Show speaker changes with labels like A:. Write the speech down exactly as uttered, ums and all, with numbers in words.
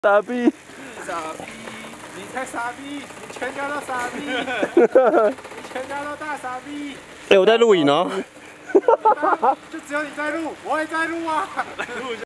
A: 傻逼！
B: 傻逼！你才傻逼！你全家都傻逼！你全家都大傻逼！
A: 哎、欸，我在录影哦。
B: 就只有你在录，我也在录啊。